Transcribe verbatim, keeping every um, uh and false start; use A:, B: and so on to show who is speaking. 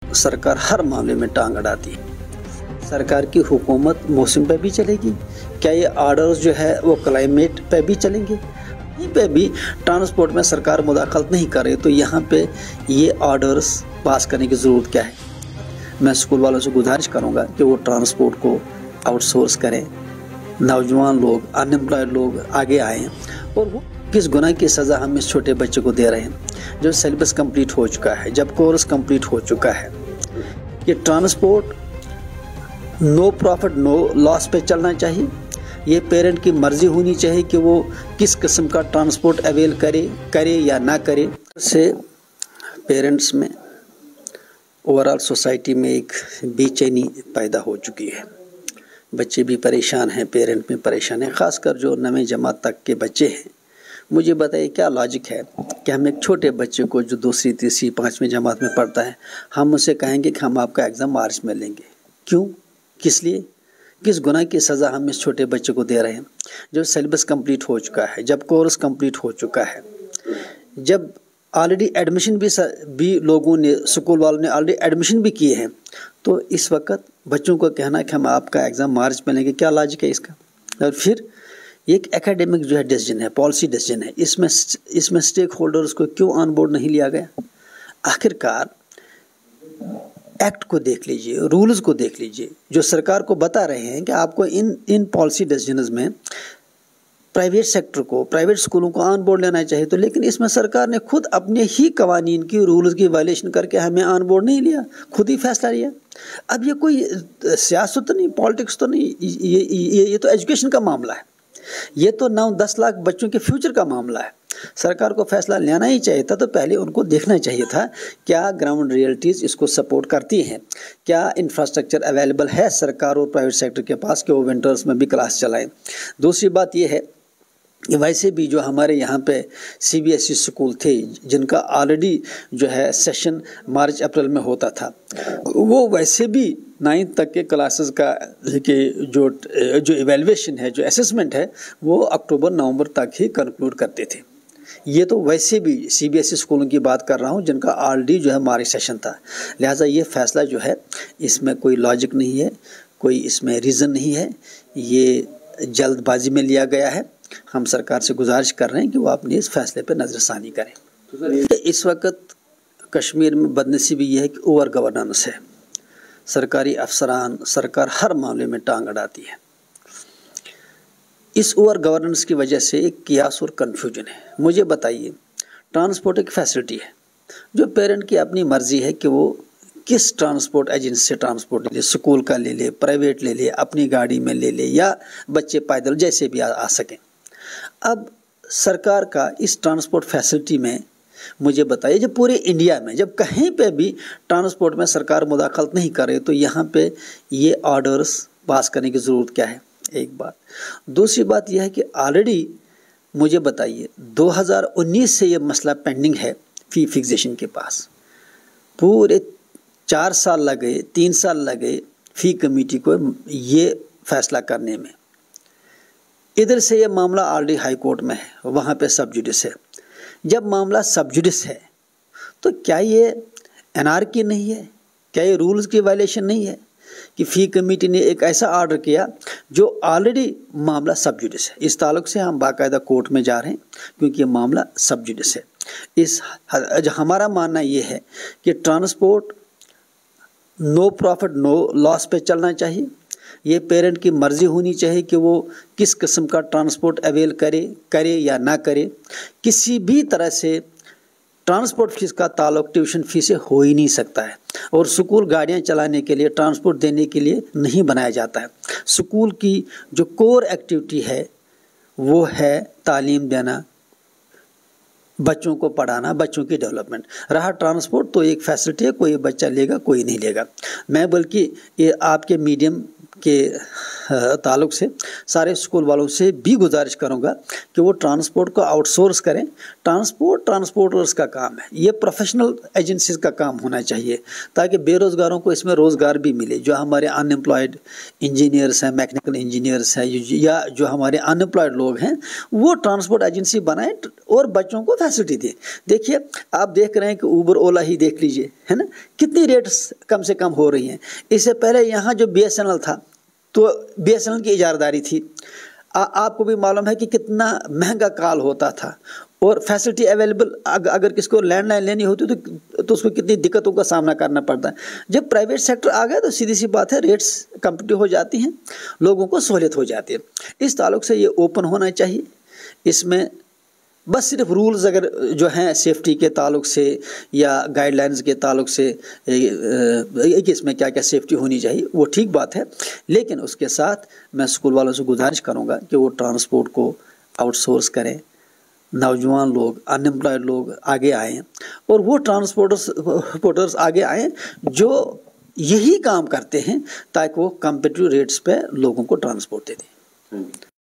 A: सरकार हर मामले में टांग अड़ाती है। सरकार की हुकूमत मौसम पे भी चलेगी, क्या ये आर्डर्स जो है वो क्लाइमेट पे भी चलेंगे? यहीं पे भी ट्रांसपोर्ट में सरकार मुदाखलत नहीं कर रही, तो यहाँ पे ये आर्डर्स पास करने की ज़रूरत क्या है? मैं स्कूल वालों से गुजारिश करूँगा कि वो ट्रांसपोर्ट को आउटसोर्स करें, नौजवान लोग, अनएम्प्लॉयड लोग आगे आएँ। और वो किस गुनाह की सज़ा हम इस छोटे बच्चे को दे रहे हैं जब सिलेबस कंप्लीट हो चुका है, जब कोर्स कंप्लीट हो चुका है। ये transport no profit no loss पे चलना चाहिए। ये पेरेंट की मर्जी होनी चाहिए कि वो किस किस्म का ट्रांसपोर्ट अवेल करे करे या ना करे। से पेरेंट्स में, ओवरऑल सोसाइटी में एक बेचैनी पैदा हो चुकी है। बच्चे भी परेशान हैं, पेरेंट भी परेशान हैं, ख़ासकर जो नवीं जमात तक के बच्चे हैं। मुझे बताइए क्या लॉजिक है कि हम एक छोटे बच्चे को जो दूसरी तीसरी पाँचवीं जमात में पढ़ता है, हम उसे कहेंगे कि हम आपका एग्ज़ाम मार्च में लेंगे? क्यों? किस लिए? किस गुनाह की सज़ा हम इस छोटे बच्चे को दे रहे हैं जब सिलेबस कंप्लीट हो चुका है, जब कोर्स कंप्लीट हो चुका है, जब ऑलरेडी एडमिशन भी भी लोगों ने, स्कूल वालों ने ऑलरेडी एडमिशन भी किए हैं। तो इस वक्त बच्चों को कहना कि हम आपका एग्ज़ाम मार्च में लेंगे, क्या लॉजिक है इसका? और फिर एक एकेडमिक जो है डिसीजन है, पॉलिसी डिसीजन है, इसमें इसमें स्टेक होल्डर्स को क्यों ऑन बोर्ड नहीं लिया गया? आखिरकार एक्ट को देख लीजिए, रूल्स को देख लीजिए, जो सरकार को बता रहे हैं कि आपको इन इन पॉलिसी डिसीजंस में प्राइवेट सेक्टर को, प्राइवेट स्कूलों को ऑन बोर्ड लेना चाहिए। तो लेकिन इसमें सरकार ने खुद अपने ही कवानीन की, रूल्स की वायलेशन करके हमें ऑन बोर्ड नहीं लिया, खुद ही फैसला लिया। अब ये कोई सियासत तो नहीं, पॉलिटिक्स तो नहीं, ये ये ये तो एजुकेशन का मामला है, ये तो नौ दस लाख बच्चों के फ्यूचर का मामला है। सरकार को फैसला लेना ही चाहिए था, तो पहले उनको देखना चाहिए था क्या ग्राउंड रियलिटीज़ इसको सपोर्ट करती हैं, क्या इंफ्रास्ट्रक्चर अवेलेबल है सरकार और प्राइवेट सेक्टर के पास कि वो विंटर्स में भी क्लास चलाएं। दूसरी बात ये है कि वैसे भी जो हमारे यहाँ पे C B S E school थे, जिनका ऑलरेडी जो है सेशन मार्च अप्रैल में होता था, वो वैसे भी नाइन्थ तक के क्लासेस का के जो जो इवेल्युएशन है, जो असेसमेंट है, वो अक्टूबर नवंबर तक ही कंक्लूड करते थे। ये तो वैसे भी सी बी एस ई स्कूलों की बात कर रहा हूँ जिनका ऑलरेडी जो है मार्च सेशन था। लिहाजा ये फैसला जो है इसमें कोई लॉजिक नहीं है, कोई इसमें रीज़न नहीं है, ये जल्दबाजी में लिया गया है। हम सरकार से गुजारिश कर रहे हैं कि वो अपने इस फैसले पर नज़रसानी करें। तो इस वक्त कश्मीर में बदनसीबी ये है कि ओवर गवर्नेंस है, सरकारी अफसरान, सरकार हर मामले में टांग अड़ाती है। इस ओवर गवर्नेंस की वजह से एक कियास और कन्फ्यूजन है। मुझे बताइए, ट्रांसपोर्ट एक फैसिलिटी है जो पेरेंट की अपनी मर्ज़ी है कि वो किस ट्रांसपोर्ट एजेंसी से ट्रांसपोर्ट ले ले, स्कूल का ले ले, प्राइवेट ले ले, अपनी गाड़ी में ले ले, या बच्चे पैदल जैसे भी आ, आ सकें। अब सरकार का इस ट्रांसपोर्ट फैसिलिटी में मुझे बताइए, जब पूरे इंडिया में जब कहीं पे भी ट्रांसपोर्ट में सरकार मुदाखलत नहीं करे, तो यहाँ पे ये ऑर्डर्स पास करने की ज़रूरत क्या है? एक बात। दूसरी बात यह है कि ऑलरेडी मुझे बताइए दो हज़ार उन्नीस से ये मसला पेंडिंग है फ़ी फिक्सेशन के पास। पूरे चार साल लगे, तीन साल लगे फ़ी कमेटी को ये फैसला करने में। इधर से ये मामला ऑलरेडी हाई कोर्ट में है, वहाँ पे सब जुडिस है। जब मामला सब जुडिस है तो क्या ये एनआरकी नहीं है? क्या ये रूल्स की वायलेशन नहीं है कि फ़ी कमेटी ने एक ऐसा ऑर्डर किया जो ऑलरेडी मामला सब जुडिस है? इस ताल्लुक से हम बाकायदा कोर्ट में जा रहे हैं क्योंकि ये मामला सब जुडिस है। इस हमारा मानना ये है कि transport no profit no loss पे चलना चाहिए। ये पेरेंट की मर्ज़ी होनी चाहिए कि वो किस किस्म का ट्रांसपोर्ट अवेल करे करे या ना करे। किसी भी तरह से ट्रांसपोर्ट फीस का ताल्लुक ट्यूशन फीस से हो ही नहीं सकता है, और स्कूल गाड़ियां चलाने के लिए, ट्रांसपोर्ट देने के लिए नहीं बनाया जाता है। स्कूल की जो कोर एक्टिविटी है वो है तालीम देना, बच्चों को पढ़ाना, बच्चों की डेवलपमेंट। रहा ट्रांसपोर्ट तो एक फैसिलिटी है, कोई बच्चा लेगा कोई नहीं लेगा। मैं बल्कि ये आपके मीडियम के ताल्लुक से सारे स्कूल वालों से भी गुजारिश करूंगा कि वो ट्रांसपोर्ट को आउटसोर्स करें। ट्रांसपोर्ट ट्रांसपोर्टर्स का काम है, ये प्रोफेशनल एजेंसीज का काम होना चाहिए ताकि बेरोज़गारों को इसमें रोज़गार भी मिले। जो हमारे अनएम्प्लॉयड इंजीनियर्स हैं, मैकेनिकल इंजीनियर्स हैं, या जो हमारे अनएम्प्लॉयड लोग हैं, वो ट्रांसपोर्ट एजेंसी बनाएं और बच्चों को फैसिलिटी दें। देखिए, आप देख रहे हैं कि ऊबर ओला ही देख लीजिए, है ना, कितनी रेट्स कम से कम हो रही हैं। इससे पहले यहाँ जो बी एस एन एल था तो बी एस एन एल की इजारदारी थी। आ, आपको भी मालूम है कि कितना महंगा कॉल होता था और फैसिलिटी अवेलेबल अग, अगर किसको लैंडलाइन लेनी होती तो तो उसको कितनी दिक्कतों का सामना करना पड़ता है। जब प्राइवेट सेक्टर आ गया तो सीधी सी बात है, रेट्स कम्पिटिटिव हो जाती हैं, लोगों को सहूलियत हो जाती है। इस ताल्लुक से ये ओपन होना चाहिए। इसमें बस सिर्फ रूल्स अगर जो हैं सेफ्टी के ताल्लुक से या गाइडलाइंस के ताल्लुक से कि इसमें क्या क्या सेफ्टी होनी चाहिए, वो ठीक बात है, लेकिन उसके साथ मैं स्कूल वालों से गुजारिश करूंगा कि वो ट्रांसपोर्ट को आउटसोर्स करें। नौजवान लोग, अनएम्प्लॉयड लोग आगे आएँ और वो ट्रांसपोर्टर्स पोर्टर्स आगे आएँ जो यही काम करते हैं ताकि वो कम्पिटिटिव रेट्स पे लोगों को ट्रांसपोर्ट दे दें।